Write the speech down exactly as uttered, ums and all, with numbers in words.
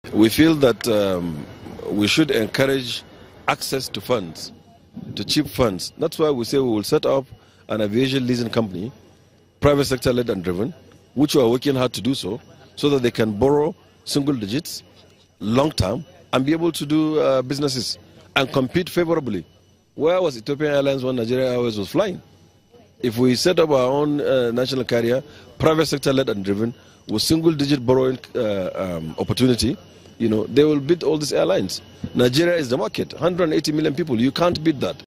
We feel that um, we should encourage access to funds, to cheap funds. That's why we say we will set up an aviation leasing company, private sector led and driven, which we are working hard to do so, so that they can borrow single digits, long term, and be able to do uh, businesses and compete favorably. Where was Ethiopian Airlines when Nigeria Airways was flying? If we set up our own uh, national carrier, private sector led and driven, with single digit borrowing uh, um, opportunity, you know, they will beat all these airlines. Nigeria is the market, one hundred eighty million people. You can't beat that.